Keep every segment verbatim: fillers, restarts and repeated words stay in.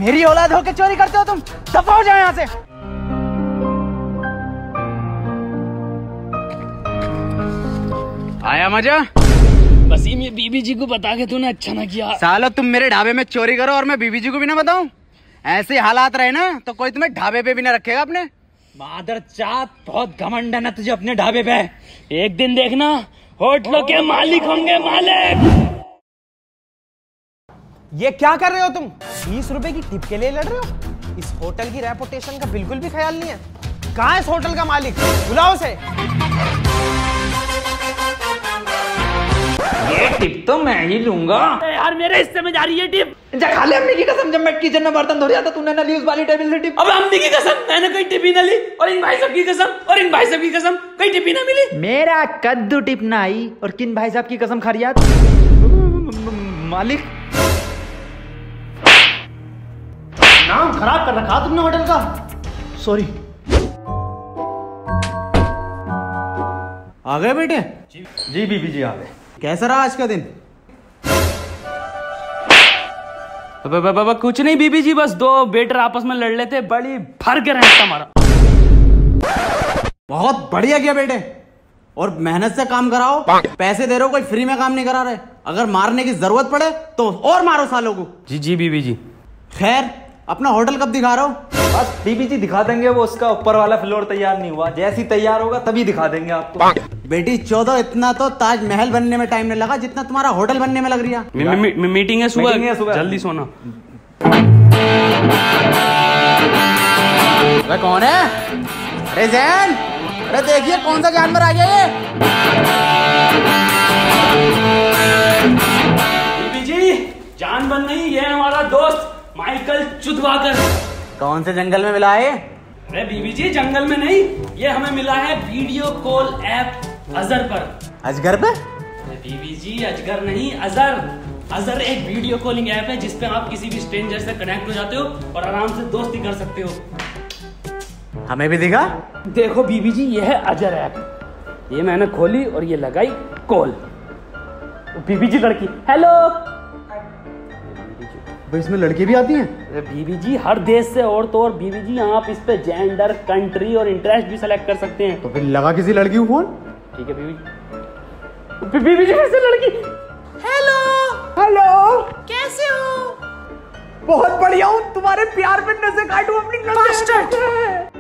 मेरी औलाद होके चोरी करते हो तुम? दफा हो जाओ यहाँ से। आया मजा? वसीम, ये बीबी जी को बता के तूने अच्छा ना किया। सालो तुम मेरे ढाबे में चोरी करो और मैं बीबी जी को भी ना बताऊं? ऐसे हालात रहे ना तो कोई तुम्हें ढाबे पे भी ना रखेगा अपने। मादर चात, बहुत घमंड है ना तुझे अपने ढाबे पे। एक दिन देखना होटलों के मालिक होंगे मालिक। ये क्या कर रहे हो तुम? बीस रुपए की टिप के लिए लड़ रहे हो? इस होटल की रेपुटेशन का बिल्कुल भी ख्याल नहीं है। कहाँ है इस होटल का मालिक? बुलाओ उसे। ये टिप तो मैं ही लूंगा। यार मेरे हिस्से में जा रही है टिप। जा खा ले अम्मी की कसम, जब मैं किचन में बर्तन धो रहा था तूने ना ली उस वाली टेबल से टिप। अब अम्मी की कसम, मैंने कोई टिप ही ना ली। और इन भाई साहब की कसम, और इन भाई साहब की कसम, कोई टिप ही ना मिली। मेरा कद्दू टिप ना आई और किन भाई साहब की कसम खा रही है मालिक? नाम खराब कर रखा तुमने होटल का। सॉरी। आ गए बेटे? जी, जी बीबी जी आ गए। कैसा रहा आज का दिन? बाबा बाबा कुछ नहीं बीबी जी, बस दो बेटर आपस में लड़ लेते, बड़ी फर्क है हमारा। बहुत बढ़िया किया बेटे, और मेहनत से काम कराओ। पैसे दे रहे हो, कोई फ्री में काम नहीं करा रहे। अगर मारने की जरूरत पड़े तो और मारो सालों को। जी जी बीबी जी। खैर अपना होटल कब दिखा रहे हो? बस बीबी जी दिखा देंगे, वो उसका ऊपर वाला फ्लोर तैयार नहीं हुआ, जैसी तैयार होगा तभी दिखा देंगे आपको। बेटी चौदह, इतना तो ताजमहल बनने में टाइम नहीं लगा जितना तुम्हारा होटल बनने में लग रही है। मी, मी, मी, मीटिंग है सुबह, मीटिंग है सुबह। जल्दी सोना। अरे कौन है? अरे जैन, अरे देखिए कौन सा जानवर आ गया ये। बीबी जी जानवर नहीं, ये हमारा दोस्त माइकल चुदवाकर। कौन से जंगल में मिला है? अरे बीबी जी जंगल में नहीं, ये हमें मिला है वीडियो कॉल ऐप अजर पर। अजगर पे? अरे बीबी जी अजगर नहीं, अजर। अजर एक वीडियो कॉलिंग ऐप है जिसपे आप किसी भी स्ट्रेंजर से कनेक्ट हो जाते हो और आराम से दोस्ती कर सकते हो। हमें भी दिखा। देखो बीबी जी, ये है अजर ऐप। ये मैंने खोली और ये लगाई कॉल। बीबी जी लड़की, हेलो। भाई इसमें लड़की भी आती हैं? अरे बीबी जी हर देश से और तो और बीबी जी आप इस पे जेंडर, कंट्री और इंटरेस्ट भी सेलेक्ट कर सकते हैं। तो फिर लगा किसी लड़की को फोन। ठीक है बीबी जी। बीबी जी फिर से लड़की, हेलो। हेलो, कैसे हो? बहुत बढ़िया हूँ, तुम्हारे प्यार में नसें काटूं अपनी नसें।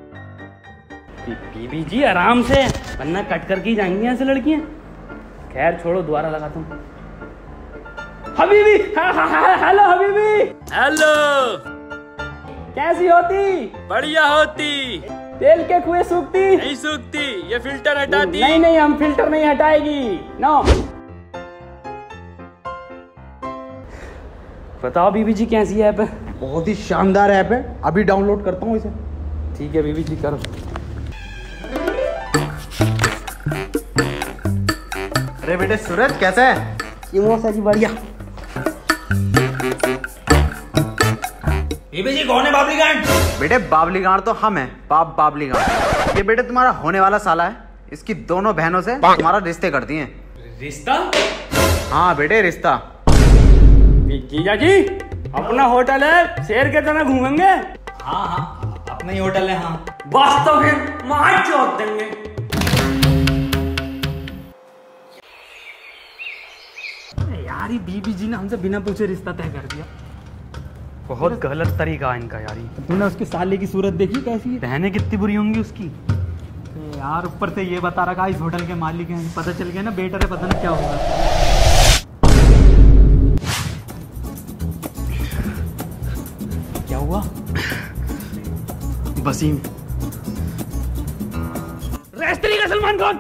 बीबी जी आराम से, वरना कट करके ही जाएंगी ऐसे लड़कियां। खैर छोड़ो, दोबारा लगाता हूँ। हबीबी, हेलो हबीबी। हेलो, कैसी होती? बढ़िया होती। तेल के कुएं सूखती? नहीं सूखती, ये फिल्टर हटाती। नहीं नहीं, हम फिल्टर नहीं हटाएगी। नो। बताओ बीबी जी कैसी ऐप है? बहुत ही शानदार ऐप है, अभी डाउनलोड करता हूँ इसे। ठीक है बीबी जी करो। अरे बेटे सूरज कैसा है? क्यों सर जी? बढ़िया। बीबी जी कौन है बाबली गांड? बेटे बाबली गांड तो हम हैं, बाप बाबली गांड। ये बेटे तुम्हारा होने वाला साला है, इसकी दोनों बहनों से तुम्हारा रिश्ते करती हैं। रिश्ता? हाँ बेटे रिश्ता। जीजा जी अपना होटल है, शेर के तरह घूमेंगे। हाँ हाँ अपना ही होटल है। हाँ बस तो फिर मार चौथ देंगे। यार ये बीबी जी ने हमसे बिना पूछे रिश्ता तय कर दिया। बहुत गलत तरीका है इनका यार। तूने उसके साले की सूरत देखी कैसी है? बहनें कितनी बुरी होंगी उसकी। यार ऊपर से ये बता रखा इस होटल के मालिक हैं, पता चल गया ना बेटर है, पता नहीं क्या होगा। क्या हुआ? वसीम। रेस्त्री का Salman Khan.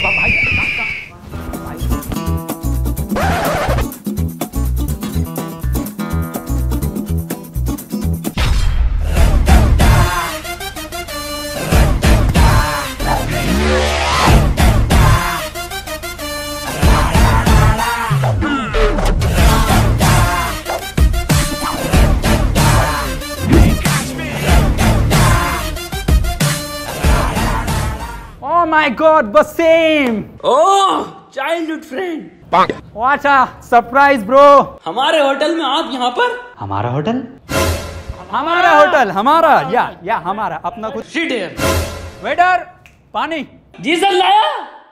Oh my God, Basim! Oh childhood friend. What a surprise, bro! हमारे होटल में आप यहाँ पर? हमारा होटल? हमारा होटल, हमारा या या हमारा अपना कुछ। Sit here. वेटर, पानी। जी सर, लाया।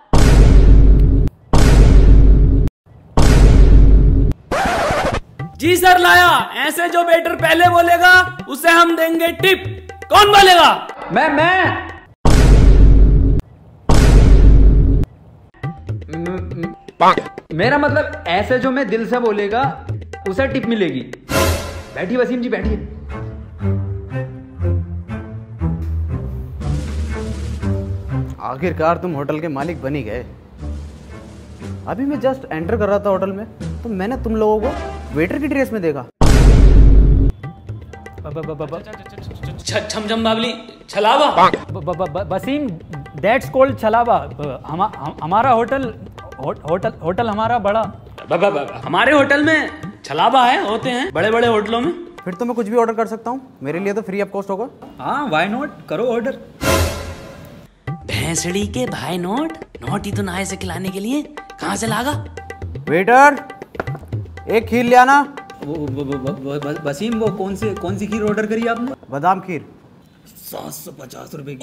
जी सर, लाया। ऐसे जो वेटर पहले बोलेगा उसे हम देंगे टिप। कौन बोलेगा? मैं मैं मेरा मतलब ऐसे जो मैं दिल से बोलेगा उसे टिप मिलेगी। बैठिए वसीम जी, बैठिए। आखिरकार तुम होटल के मालिक बन ही गए। अभी मैं जस्ट एंटर कर रहा था होटल में तो मैंने तुम लोगों को वेटर की ड्रेस में देखा। छम छम बाबली छलावा। वसीम, दैट्स कॉल्ड छलावा। हमारा होटल होटल होटल हमारा बड़ा। हमारे होटल में छलावा है, होते हैं बड़े बड़े होटलों में। फिर तो मैं कुछ भी ऑर्डर कर सकता हूँ, मेरे लिए तो फ्री ऑफ कॉस्ट होगा। हाँ, व्हाई नॉट, करो ऑर्डर। भैंसड़ी के भाई नोट नोट ही तो नहाए से खिलाने के लिए कहाँ से लागा? वेटर, एक खीर ले आना। वो, वो, वो, वो, वो, वसीम, वो कौन से कौन सी खीर ऑर्डर करी आपने? बादाम खीर। सात सौ पचास रुपए की।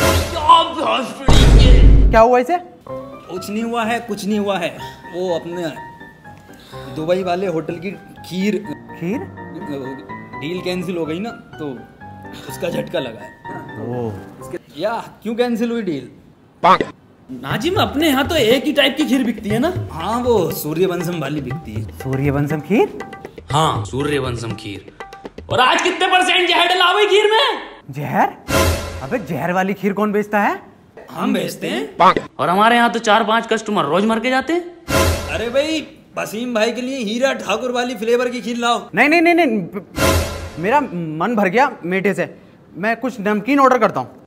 क्या हुआ इसे? कुछ नहीं हुआ है, कुछ नहीं हुआ है। वो अपने दुबई वाले होटल की खीर खीर डील कैंसिल हो गई ना, तो उसका झटका लगा है। ओह, या क्यों कैंसिल हुई डील? नाजिम, अपने यहाँ तो एक ही टाइप की खीर बिकती है ना? हाँ, वो सूर्यवंशम वाली बिकती है। सूर्यवंशम खीर? हाँ, सूर्यवंशम खीर। और आज कितने परसेंट जहर डला हुई खीर में? जहर? अबे जहर वाली खीर कौन बेचता है? हम बेचते हैं। और हमारे यहाँ तो चार पांच कस्टमर रोज मर के जाते हैं। अरे भाई, वसीम भाई के लिए हीरा ठाकुर वाली फ्लेवर की खीर लाओ। नहीं नहीं नहीं नहीं, मेरा मन भर गया मीठे से। मैं कुछ नमकीन ऑर्डर करता हूँ।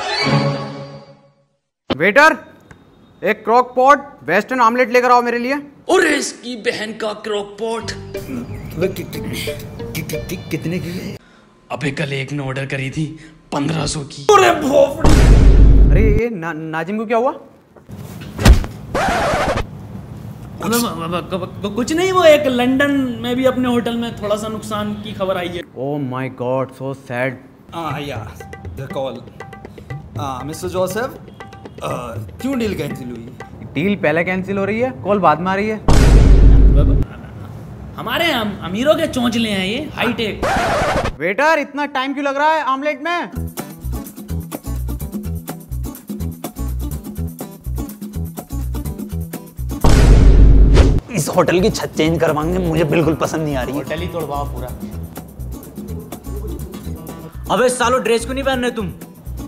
वेटर, एक क्रॉक पॉट वेस्टर्न ऑमलेट लेकर आओ मेरे लिए। और इसकी बहन का क्रॉक पॉट कितने की? अबे कल एक ने ऑर्डर करी थी पंद्रह सौ की। अरे भोपड़ी। अरे ये ना, नाजिम को क्या हुआ? कुछ नहीं, वो एक लंदन में भी अपने होटल में थोड़ा सा नुकसान की खबर आई है। Oh my God, so sad. हाँ या द कॉल। हाँ मिस्टर जोसेफ, क्यों डील कैंसिल हुई? डील पहले कैंसिल हो रही है, कॉल बाद में आ रही है। हमारे हम अमीरों के चोंचले हैं ये, हाई टेक। वेटर, इतना टाइम क्यों लग रहा है ऑमलेट में? इस होटल की छत चेंज करवाएंगे, मुझे बिल्कुल पसंद नहीं आ रही है। होटल ही तोड़वाओ पूरा। अबे सालो, ड्रेस क्यों नहीं पहन रहे तुम?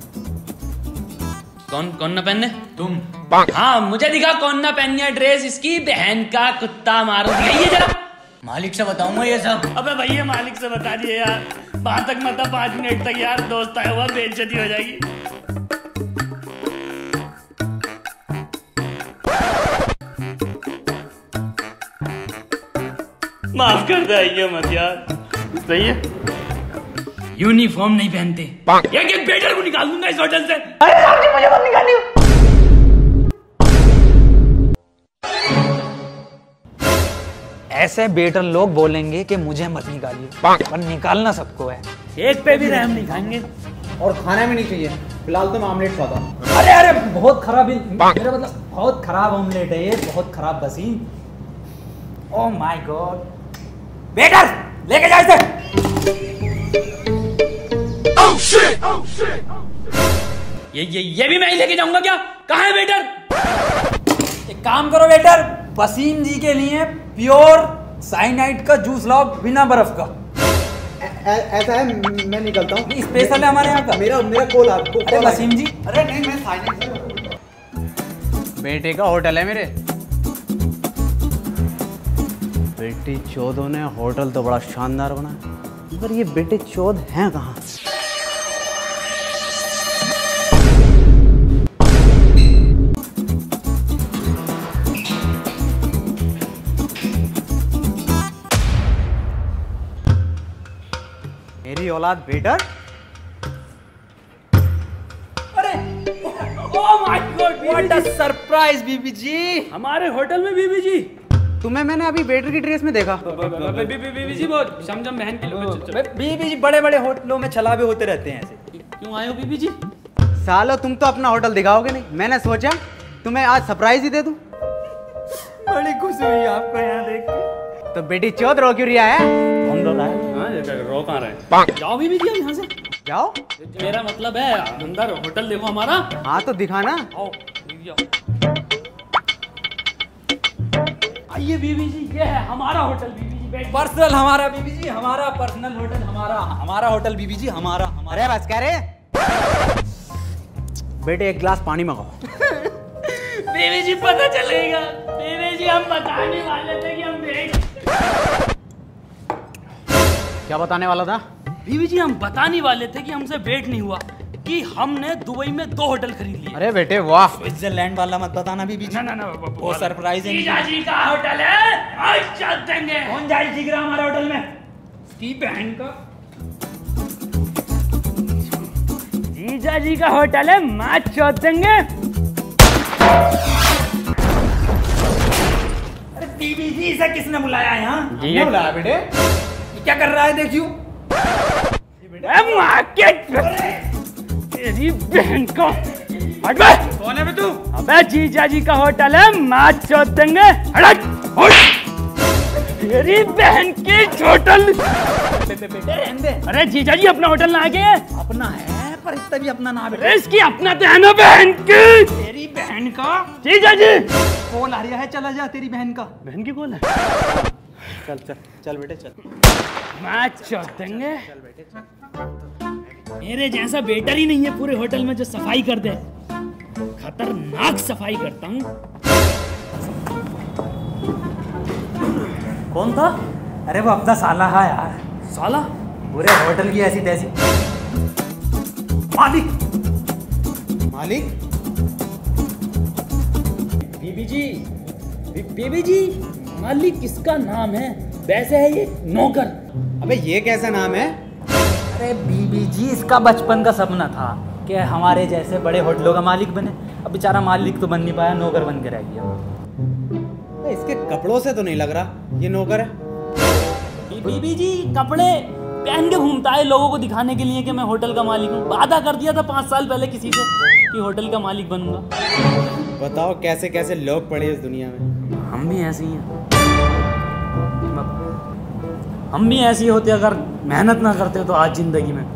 कौन कौन ना पहनने? तुम। हाँ, मुझे दिखा कौन ना पहनने है ड्रेस। इसकी बहन का कुत्ता मारो। ये जरा मालिक से बताऊंगा ये सब। अबे भैया, मालिक से बता दिए यार। वहां तक मत पाँच मिनट तक यार, दोस्त आया हुआ, बेइज्जती हो जाएगी। माफ कर दे, ये मत यार। सही है, यूनिफॉर्म नहीं पहनते। एक एक वेटर को निकाल दूंगा इस होटल से। अरे साहब जी, मुझे मत निकालिए। ऐसे बेटर लोग बोलेंगे कि मुझे मत निकालिए, पर निकालना सबको है। एक पे भी रहम नहीं खाएंगे। और खाना भी नहीं चाहिए। फिलहाल तो मैं ऑमलेट खाता हूँ। अरे अरे, बहुत खराब, मेरा मतलब बहुत खराब ऑमलेट है ये, बहुत खराब Wasim. Oh my God. Waiter, लेके जा इसे। oh shit! oh shit! ये ये ये भी मैं ही लेके जाऊंगा क्या? कहाँ है वेटर? एक काम करो वेटर, वसीम जी के लिए प्योर साइनाइड का जूस लाओ, बिना बर्फ का। ऐसा है, मैं निकलता हूँ। स्पेशल है हमारे यहाँ का। मेरा मेरा कॉल आपको। अरे वसीम जी, अरे नहीं, मैं साइनाइड। बेटे का होटल है मेरे। बेटी चौधों ने होटल तो बड़ा शानदार बना है, मगर ये बेटे चौध हैं कहाँ? मेरी औलाद बेटर। अरे oh my God, what a surprise बीबी जी। हमारे होटल में बीबी जी। तुम्हें मैंने अभी वेटर की ड्रेस में देखा। बीबी जी वो शमशम बहन के लिए बीबी जी बड़े बड़े होटलों में छलावे होते रहते हैं ऐसे। क्यों आए हो बीबी जी? सालो तुम तो अपना होटल दिखाओगे नहीं, मैंने सोचा तुम्हें आज सरप्राइज ही दे दूं। बड़ी खुशी हुई आपको यहाँ देख के। तो बेटी चौथ रो क्यों रिया है? कौन रो रहा है? हाँ रो कहाँ रहे? जाओ बीबी जी यहाँ से जाओ। मेरा मतलब है अंदर होटल देखो हमारा। हाँ तो दिखाना। आओ आइए बीबी जी, ये है हमारा होटल बीबी जी। पर्सनल हमारा बीबी जी, हमारा पर्सनल होटल हमारा हमारा होटल बीबी जी हमारा हमारा। अरे बस कह रहे बेटे एक गिलास पानी मंगाओ। बीबी जी पता चलेगा। बीबी जी हम बताने वाले थे कि हम वेट। क्या बताने वाला था? बीबी जी हम बताने वाले थे कि हमसे वेट नहीं हुआ कि हमने दुबई में दो होटल खरीद लिए। अरे बेटे वाह। स्विट्जरलैंड वाला मत बताना बीबी जी। ना ना ना वो सरप्राइज है। जीजा जी का होटल है, आज चल देंगे। कौन जाए जिगरा हमारे होटल में? की बहन का जीजा जी का होटल है, मैच चौथ देंगे। अरे बीबी जी इसे किसने बुलाया है यहाँ? हमने बुलाया बेटे। ये क्या कर रहा है देखियो। तेरी बहन का हट बे। कौन है बे तू? अबे जीजा जी का होटल है, मैच चौथ देंगे। हट हट। तेरी बहन की होटल। अरे जीजा जी अपना होटल ना आगे अपना है पर इतना भी अपना ना बेटे। इसकी अपना तो है ना बहन की। तेरी बहन का जीजा जी कॉल आ रहा है, चला जा तेरी बहन का। बहन की कॉल है। चल चल चल बेटे चल। मैच चौथ देंगे। मेरे जैसा वेटर ही नहीं है पूरे होटल में जो सफाई कर दे। खतरनाक सफाई करता हूँ। कौन था? अरे वो अपना साला है यार। साला पूरे होटल की ऐसी तैसी। मालिक मालिक बीबी जी बी, बीबी जी मालिक किसका नाम है? वैसे है ये नौकर। अबे ये कैसा नाम है? अरे बीबी जी इसका बचपन का सपना था कि हमारे जैसे बड़े होटलों का मालिक बने। अब बेचारा मालिक तो बन नहीं पाया, नौकर बन के रह गया। इसके कपड़ों से तो नहीं लग रहा ये नौकर है। बीबी जी कपड़े पहन के घूमता है लोगों को दिखाने के लिए कि मैं होटल का मालिक हूँ। वादा कर दिया था पाँच साल पहले किसी से कि होटल का मालिक बनूंगा। बताओ कैसे कैसे लोग पड़े इस दुनिया में। हम भी ऐसे ही हैं। हम भी ऐसे ही होते अगर मेहनत ना करते तो आज जिंदगी में।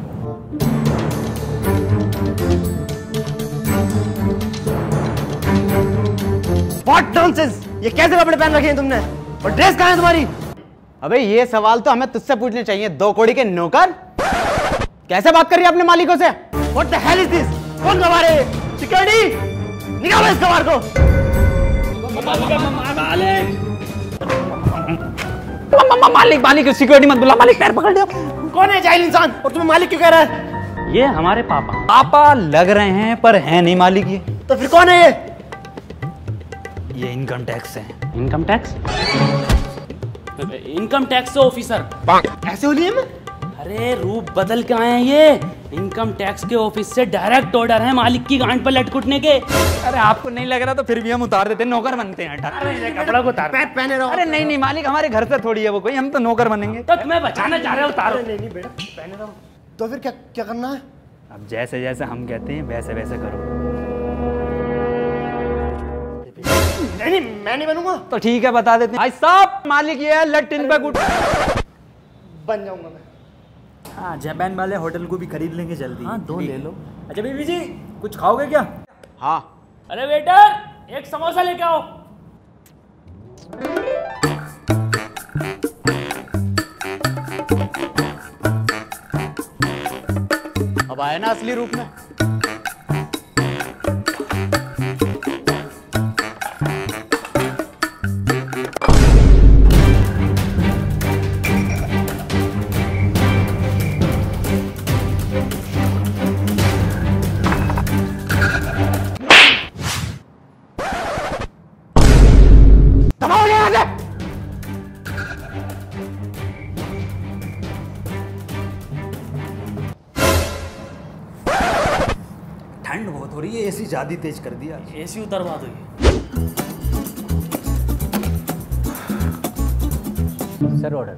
What nonsense! ये कैसे कपड़े पहन रखे हैं तुमने? और ड्रेस कहाँ है तुम्हारी? अबे ये सवाल तो हमें तुझसे पूछने चाहिए, दो कौड़ी के नौकर। कैसे बात कर रही है अपने मालिकों से? What the hell is this? कौन गवार है? सिक्योरिटी निकालो इस गवार को। मालिक मालिक सिक्योरिटी मत बुला, मालिक पैर पकड़ लियो। कौन है जाहिल इंसान और तुम्हें मालिक क्यों कह रहा है? ये हमारे पापा। पापा लग रहे हैं पर है नहीं मालिक ये। तो फिर कौन है ये? ये इनकम टैक्स है। Income tax? Income tax officer. ऐसे होली में? अरे रूप बदल के आए हैं ये। इनकम टैक्स के ऑफिस से डायरेक्ट ऑर्डर है मालिक की गांड पर लटकुटने के। अरे आपको नहीं लग रहा तो फिर भी हम उतार देते, नौकर बनते हैं। कपड़ा को उतार। पैंट पहने रहो। अरे नहीं नहीं मालिक हमारे घर से थोड़ी है वो कोई, हम तो नौकर बनेंगे। तो तुम्हें बचाना चाह रहे हो, उतारो। नहीं नहीं बेटा पहने रहो। तो फिर क्या क्या करना है? अब जैसे जैसे हम कहते हैं वैसे वैसे करो। नहीं नहीं मैं नहीं बनूंगा। तो ठीक है बता देते हैं। भाई साहब मालिक ये है लटिन पे गुट। बन जाऊंगा मैं। हाँ जापान वाले होटल को भी खरीद लेंगे जल्दी। हाँ दो ले लो। अच्छा बीबी जी कुछ खाओगे क्या? हाँ। अरे वेटर एक समोसा लेके आओ। अब आए ना असली रूप में। ठंड बहुत हो रही है, एसी ज्यादा तेज कर दिया। एसी उतरवा दो ये। Sir order.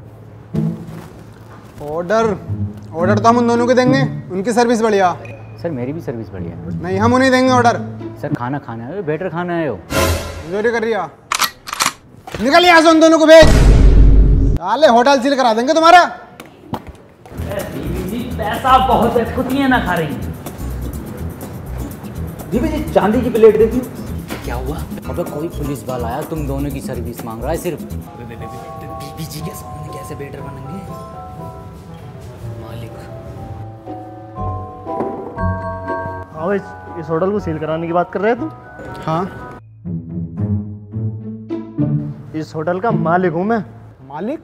ऑर्डर ऑर्डर तो हम उन दोनों को देंगे, उनकी सर्विस बढ़िया। सर मेरी भी सर्विस बढ़िया है। नहीं, हम उन्हें देंगे ऑर्डर। सर खाना खाना है, बेटर खाना है हो। जोरी कर रिया, निकल यहाँ से, उन दोनों को भेज। साले होटल सील करा देंगे तुम्हारा। बीबी जी पैसा बहुत है, कुतियां ना खा रही हैं। दीदी जी चांदी की प्लेट देखी। क्या हुआ? अबे कोई पुलिस वाला आया, तुम दोनों की सर्विस मांग रहा है सिर्फ। बीबी जी के सामने कैसे बेटर बनेंगे? मालिक हाँ, इस, इस होटल को सील कराने की बात कर रहे हैं तुम? हाँ, इस होटल का मालिक हूँ मैं। मालिक?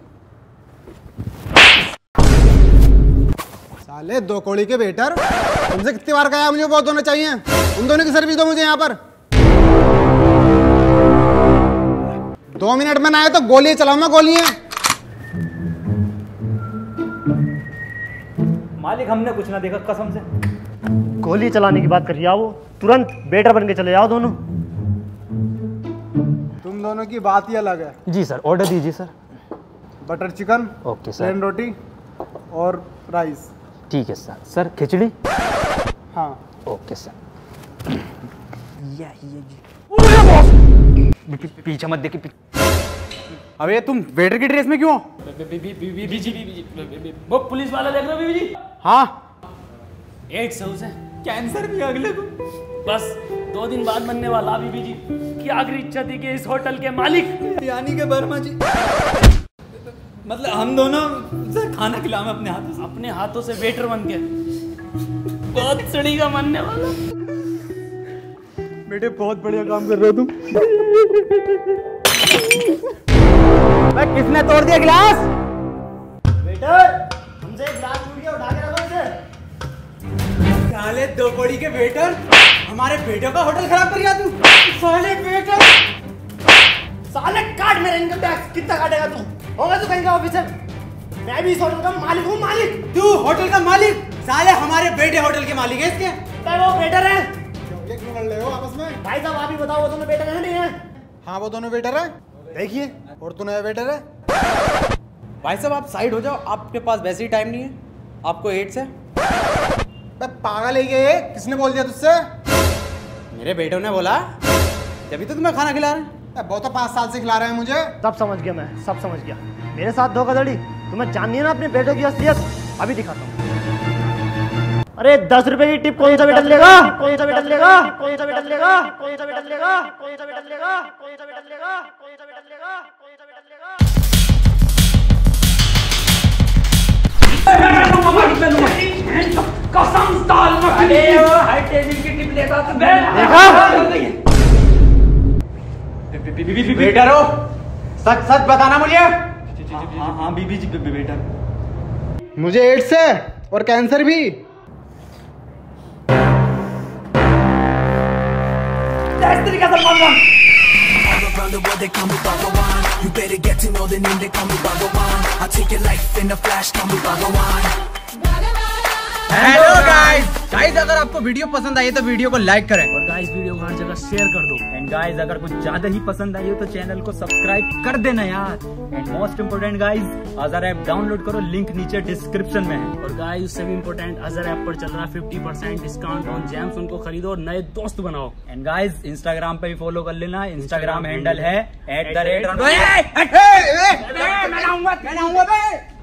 साले दो कौड़ी के बेटर, तुमसे कितनी बार कहा मुझे बहुत होना चाहिए। उन दोनों की सर्विस दो मुझे यहाँ पर। दो मिनट में ना आए तो गोलियां चलाऊंगा, गोलियां। मालिक हमने कुछ ना देखा कसम से। गोली चलाने की बात कर रही है वो, तुरंत बेटर बन के चले जाओ दोनों। तुम दोनों की बात ही अलग है। जी सर ऑर्डर दीजिए sir. Butter chicken, okay sir. Plain रोटी और राइस। ठीक है सर। सर खिचड़ी। हाँ ओके सर। पीछे मत देखिए। अबे तुम वेटर की ड्रेस में क्यों? बीबी जी वो पुलिस वाला देख रहे हो बीबी जी? हाँ, एड्स है उसे, कैंसर भी अगले को। बस दो दिन बाद बनने वाला। बीबी जी की आखिरी इच्छा थी कि इस होटल के मालिक यानी के वर्मा जी, मतलब हम दोनों सर खाना खिलावे अपने हाथों से। अपने हाथों से वेटर बन के बहुत सड़ी का मानने वाला। बेटे बहुत बढ़िया काम कर रहे हो तुम। किसने तोड़ दिया गिलास? बेटर, हमसे एक गिलास टूट गया, उठा के रखो इसे। साले दो कौड़ी के वेटर, हमारे बेटे का होटल खराब कर दिया तू। साले वेटर, साले काट मेरे इनकम टैक्स। कितना काटेगा तू? होगा तू कहीं का ऑफिसर? मैं भी इस होटल का मालिक हूँ। मालिक तू होटल का मालिक? साले हमारे बेटे होटल के मालिक है इसके। क्या वो बेटर है? ये क्यों लड़ रहे हो आपस में? भाई साहब आप ही बताओ, वो दोनों बेटर है नहीं है? हाँ वो दोनों वेटर है। देखिए, और तू नया वेटर है। भाई साहब आप साइड हो जाओ, आपके पास वैसे ही टाइम नहीं है। आपको एड्स है। बे पागल है ये, किसने बोल दिया तुझसे? मेरे बेटों ने बोला, जब तो तुम्हें खाना खिला रहे हैं। वो तो पाँच साल से खिला रहे हैं मुझे। सब समझ गया मैं, सब समझ गया। मेरे साथ धोखाधड़ी तुम्हें जाननी है ना अपने बेटे की असलियत? अभी दिखाता हूँ। अरे दस रुपए की टिप कौन सा बेटा लेगा? कौन सा बेटा लेगा? कौन सा बेटा लेगा? कौन सा बेटा लेगा? कौन सा बेटा लेगा? कौन सा बेटा लेगा? कौन सा बेटा लेगा? कौन सा बेटा लेगा? कसम साल मखनी हाई टेबल की टिप लेगा तो देखा? बेटर हो, सच सच बताना मुझे। हाँ हाँ बीबी जी बेटर। मुझे एड्स है और कैंसर भी। इस तरीके से मांगा। Around the world they call me Bhagawan. You better get to know the name, they call me Bhagawan. I'll take your life in a flash, call me Bhagawan. Hello guys guys अगर आपको video पसंद आई है तो video को like करें और guys video को हर जगह शेयर कर दो। एंड गाइस अगर कुछ ज्यादा ही पसंद आई हो तो चैनल को सब्सक्राइब कर देना यार। And most important guys Azar app download करो, लिंक नीचे डिस्क्रिप्शन में है। और गाइस उससे भी इम्पोर्टेंट अजर ऐप पर चल रहा है fifty percent discount on gems, उनको खरीदो और नए दोस्त बनाओ। एंड गाइस इंस्टाग्राम पे भी फॉलो कर लेना, इंस्टाग्राम हैंडल है एट द रेट। मैं आऊंगा मैं आऊंगा